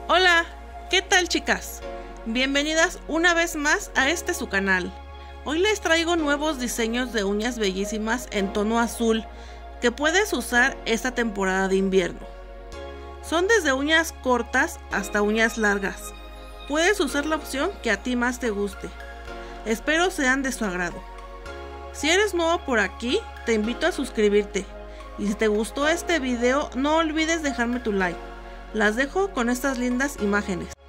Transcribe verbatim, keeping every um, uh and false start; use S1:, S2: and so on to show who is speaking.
S1: Hola, ¿qué tal chicas? Bienvenidas una vez más a este su canal. Hoy les traigo nuevos diseños de uñas bellísimas en tono azul que puedes usar esta temporada de invierno. Son desde uñas cortas hasta uñas largas. Puedes usar la opción que a ti más te guste. Espero sean de su agrado. Si eres nuevo por aquí, te invito a suscribirte. Y si te gustó este video, no olvides dejarme tu like. Las dejo con estas lindas imágenes.